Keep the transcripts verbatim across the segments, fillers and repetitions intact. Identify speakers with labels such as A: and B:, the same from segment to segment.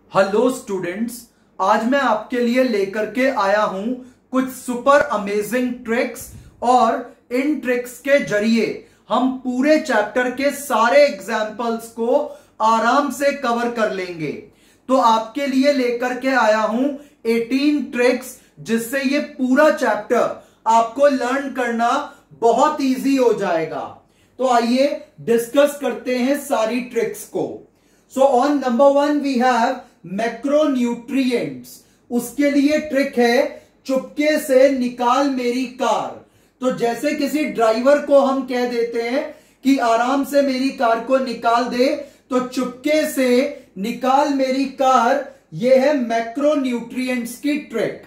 A: Hello students, आज मैं आपके लिए लेकर के आया हूं कुछ सुपर अमेजिंग ट्रिक्स और इन ट्रिक्स के जरिए हम पूरे चैप्टर के सारे एग्जाम्पल्स को आराम से कवर कर लेंगे। तो आपके लिए लेकर के आया हूं अठारह ट्रिक्स जिससे ये पूरा चैप्टर आपको लर्न करना बहुत इजी हो जाएगा। तो आइए डिस्कस करते हैं सारी ट्रिक्स को। So on number one we have macronutrients. उसके लिए ट्रिक है चुपके से निकाल मेरी कार। तो जैसे किसी ड्राइवर को हम कह देते हैं कि आराम से मेरी कार को निकाल दे, तो चुपके से निकाल मेरी कार, यह है मैक्रोन्यूट्रिएंट्स की ट्रिक।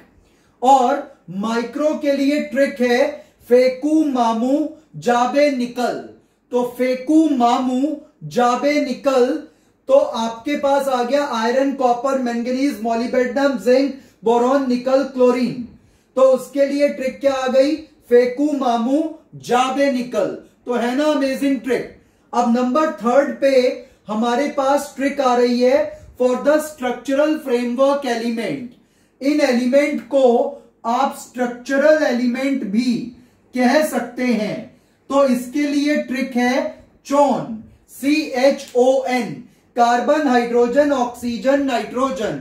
A: और माइक्रो के लिए ट्रिक है फेकू मामू जाबे निकल। तो फेकू मामू जाबे निकल, तो आपके पास आ गया iron, copper, manganese, molybdenum, zinc, boron, nickel, chlorine. तो उसके लिए ट्रिक क्या आ गई? फेकू मामू जाबे निकल। तो है ना अमेजिंग ट्रिक। अब नंबर थर्ड पे हमारे पास ट्रिक आ रही है for the structural framework element. इन एलिमेंट को आप स्ट्रक्चरल एलिमेंट भी कह सकते हैं। तो इसके लिए ट्रिक है CHON, C H O N, carbon, hydrogen, oxygen, nitrogen.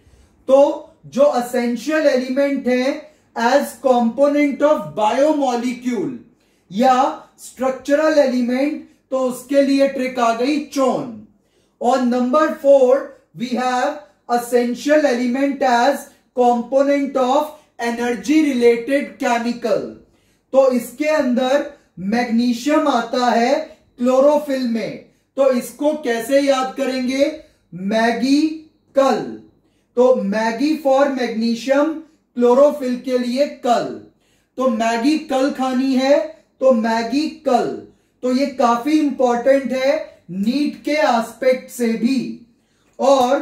A: तो जो असेंशियल एलिमेंट है एज कंपोनेंट ऑफ बायोमॉलिक्यूल या स्ट्रक्चरल एलिमेंट, तो उसके लिए ट्रिक आ गई चोन। और number four we have essential element as component of energy related chemical. तो इसके अंदर मैग्नीशियम आता है क्लोरोफिल में। तो इसको कैसे याद करेंगे? मैगी कल। तो मैगी फॉर मैग्नीशियम, क्लोरोफिल के लिए कल। तो मैगी कल खानी है, तो मैगी कल। तो ये काफी इंपॉर्टेंट है नीट के एस्पेक्ट से भी। और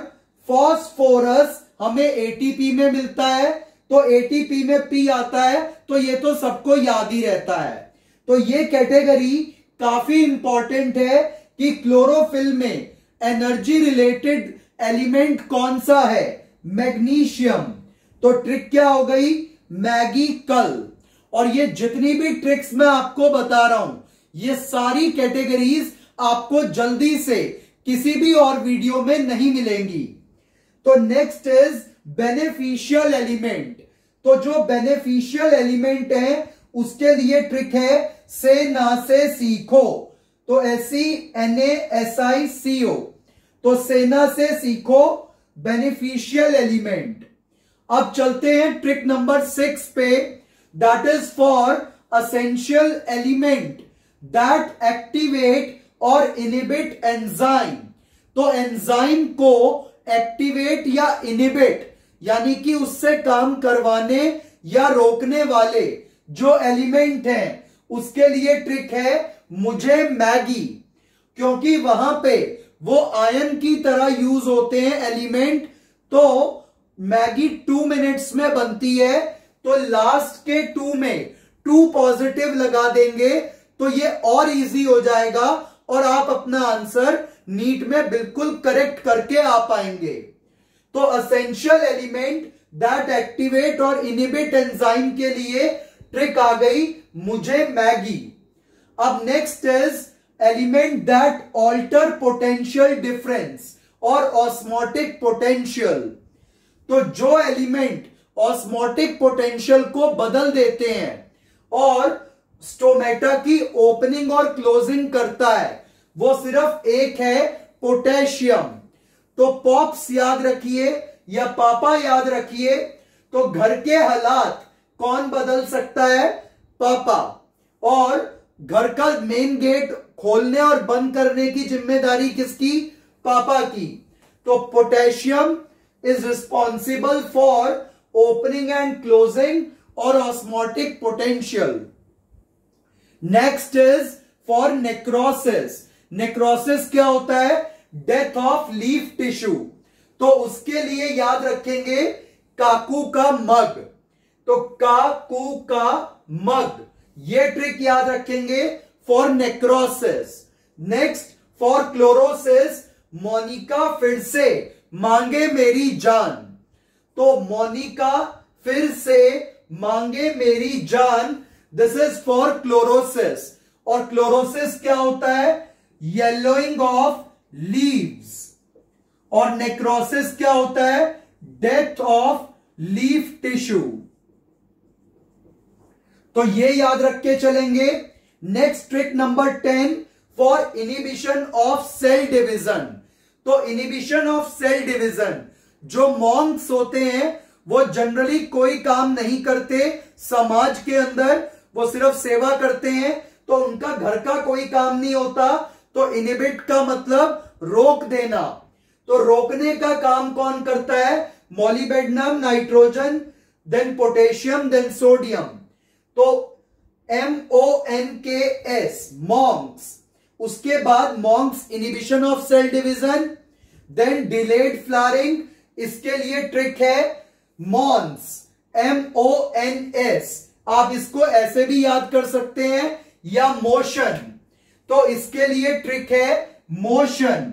A: फॉस्फोरस हमें एटीपी में मिलता है, तो एटीपी में पी आता है, तो ये तो सबको याद ही रहता है। तो ये कैटेगरी काफी इंपॉर्टेंट है कि क्लोरोफिल में एनर्जी रिलेटेड एलिमेंट कौन सा है? मैग्नीशियम। तो ट्रिक क्या हो गई? मैगी कल। और ये जितनी भी ट्रिक्स मैं आपको बता रहा हूं, ये सारी कैटेगरीज आपको जल्दी से किसी भी और वीडियो में नहीं मिलेंगी। तो नेक्स्ट इज बेनिफिशियल एलिमेंट। तो जो बेनिफिशियल एलिमेंट है उसके लिए ट्रिक है से ना से सीखो। तो S N A S I C O. तो सेना से सीखो बेनिफिशियल एलिमेंट। अब चलते हैं ट्रिक नंबर सिक्स पे, that is for essential element that activate और इनिबिट एंजाइम। तो एंजाइम को एक्टिवेट या इनिबिट यानी कि उससे काम करवाने या रोकने वाले जो एलिमेंट हैं, उसके लिए ट्रिक है मुझे मैगी। क्योंकि वहां पे वो आयन की तरह यूज होते हैं एलिमेंट। तो मैगी टू मिनट्स में बनती है, तो लास्ट के टू में टू पॉजिटिव लगा देंगे, तो ये और इजी हो जाएगा और आप अपना आंसर नीट में बिल्कुल करेक्ट करके आ पाएंगे। तो असेंशियल एलिमेंट दैट एक्टिवेट और इनिबिट एंजाइम के लिए ट्रिक आ गई मुझे मैगी। अब next is element that alter potential difference और ऑस्मोटिक पोटेंशियल। तो जो एलिमेंट ऑस्मोटिक पोटेंशियल को बदल देते हैं और स्टोमेटा की ओपनिंग और क्लोजिंग करता है, वो सिर्फ एक है, पोटेशियम। तो पॉप्स याद रखिए या पापा याद रखिए। तो घर के हालात कौन बदल सकता है? पापा। और घर का मेन गेट खोलने और बंद करने की जिम्मेदारी किसकी? पापा की। तो potassium is responsible for opening and closing और osmotic potential. Next is for necrosis. Necrosis क्या होता है? Death of leaf tissue. तो उसके लिए याद रखेंगे काकू का मग। तो काकू का मग, ये ट्रिक याद रखेंगे for necrosis. Next for chlorosis, Monica फिर से मांगे मेरी जान। तो मोनिका फिर से मांगे मेरी जान, दिस इज फॉर क्लोरोसिस। और क्लोरोसिस क्या होता है? Yellowing of leaves. और नेक्रोसिस क्या होता है? Death of leaf tissue. तो ये याद रख के चलेंगे। Next trick number ten for inhibition of cell division. तो इनिबिशन ऑफ सेल डिवीजन, जो मॉन्क्स होते हैं वो जनरली कोई काम नहीं करते समाज के अंदर, वो सिर्फ सेवा करते हैं, तो उनका घर का कोई काम नहीं होता। तो इनिबिट का मतलब रोक देना। तो रोकने का काम कौन करता है? Molybdenum, nitrogen, then potassium, then sodium. तो M O N K S, monks. उसके बाद monks inhibition of cell division, then delayed flowering, इसके लिए ट्रिक है mons, M O N S. आप इसको ऐसे भी याद कर सकते हैं, या मोशन। तो इसके लिए ट्रिक है मोशन।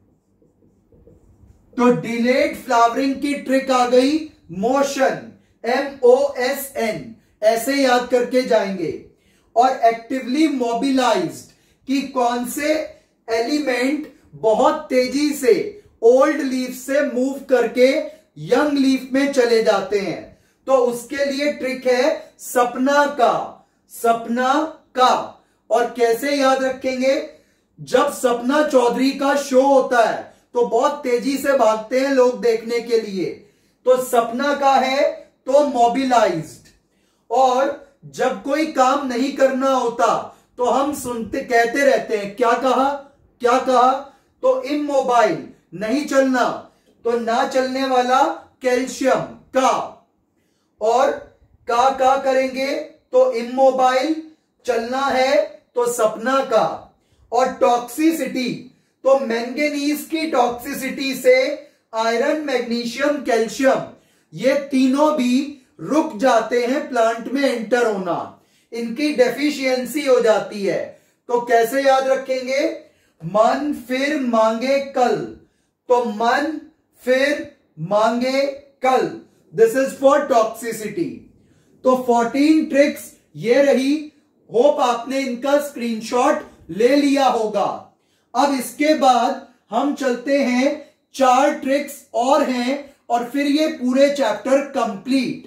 A: तो डिलेड फ्लावरिंग की ट्रिक आ गई motion, M O S N, ऐसे याद करके जाएंगे। और एक्टिवली मोबिलाइज्ड कि कौन से एलिमेंट बहुत तेजी से ओल्ड लीफ से मूव करके यंग लीफ में चले जाते हैं। तो उसके लिए ट्रिक है सपना का, सपना का। और कैसे याद रखेंगे? जब सपना चौधरी का शो होता है तो बहुत तेजी से भागते हैं लोग देखने के लिए, तो सपना का है तो मोबिलाइज्ड। और जब कोई काम नहीं करना होता तो हम सुनते कहते रहते हैं क्या कहा, क्या कहा? तो इमोबाइल, नहीं चलना, तो ना चलने वाला कैल्शियम का। और का का करेंगे तो इमोबाइल, चलना है तो सपना का। और टॉक्सिसिटी, तो मैंगनीज की टॉक्सिसिटी से आयरन, मैग्नीशियम, कैल्शियम, ये तीनों भी रुक जाते हैं प्लांट में एंटर होना, इनकी डेफिशिएंसी हो जाती है। तो कैसे याद रखेंगे? मन फिर मांगे कल, तो मन फिर मांगे कल, दिस इज फॉर टॉक्सिसिटी। तो फोर्टीन ट्रिक्स ये रही। होप आपने इनका स्क्रीनशॉट ले लिया होगा। अब इसके बाद हम चलते हैं, चार ट्रिक्स और हैं और फिर ये पूरे चैप्टर कंप्लीट।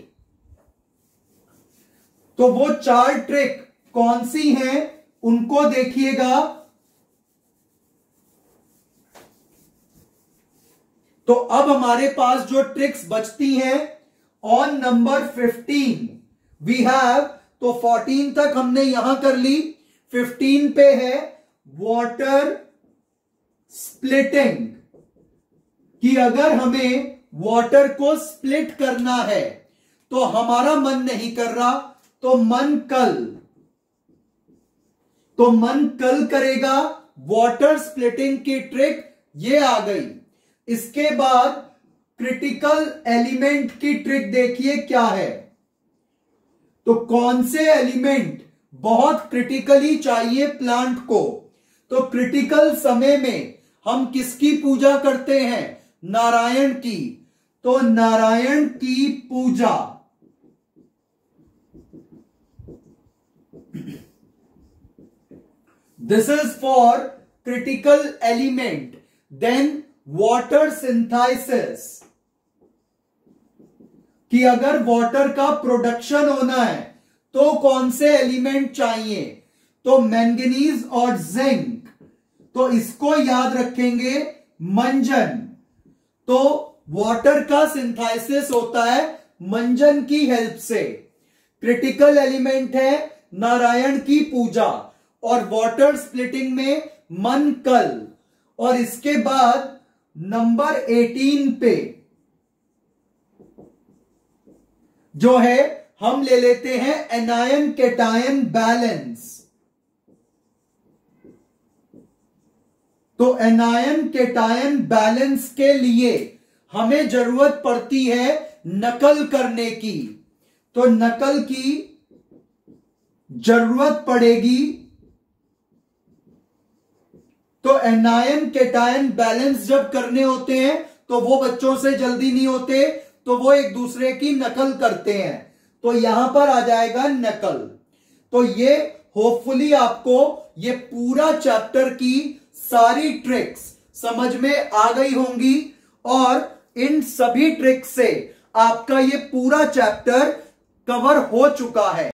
A: तो वो चार ट्रिक कौन सी हैं उनको देखिएगा। तो अब हमारे पास जो ट्रिक्स बचती हैं, on number fifteen we have, तो फोर्टीन तक हमने यहां कर ली, फिफ्टीन पे है वाटर स्प्लिटिंग, कि अगर हमें वाटर को स्प्लिट करना है तो हमारा मन नहीं कर रहा, तो मन कल, तो मन कल करेगा। वाटर स्प्लिटिंग की ट्रिक ये आ गई। इसके बाद क्रिटिकल एलिमेंट की ट्रिक देखिए क्या है। तो कौन से एलिमेंट बहुत क्रिटिकली चाहिए प्लांट को? तो क्रिटिकल समय में हम किसकी पूजा करते हैं? नारायण की। तो नारायण की पूजा। This is for critical element. Then water synthesis, कि अगर वाटर का प्रोडक्शन होना है तो कौन से एलिमेंट चाहिए? तो मैंगनीज और जिंक। तो इसको याद रखेंगे मंजन। तो वाटर का सिंथेसिस होता है मंजन की हेल्प से। क्रिटिकल एलिमेंट है नारायण की पूजा, और वाटर स्प्लिटिंग में मन कल। और इसके बाद नंबर एटीन पे जो है हम ले लेते हैं एनायन कैटायन बैलेंस। तो एनायन कैटायन बैलेंस के लिए हमें जरूरत पड़ती है नकल करने की। तो नकल की जरूरत पड़ेगी। तो एनायन कैटायन बैलेंस जब करने होते हैं तो वो बच्चों से जल्दी नहीं होते, तो वो एक दूसरे की नकल करते हैं। तो यहां पर आ जाएगा नकल। तो ये होपफुली आपको ये पूरा चैप्टर की सारी ट्रिक्स समझ में आ गई होंगी और इन सभी ट्रिक्स से आपका ये पूरा चैप्टर कवर हो चुका है।